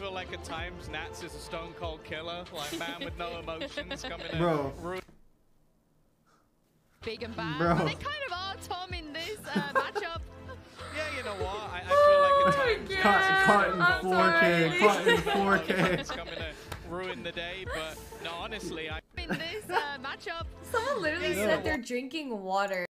feel like at times Nats is a stone cold killer, like man with no emotions coming in. Bro. Big and bad. Bro. But they kind of are, Tom, in this matchup. Yeah, you know what? I feel like at times Caught in 4K. Caught in 4K. it's coming to ruin the day, but no, honestly, In this matchup. Someone literally said they're drinking water.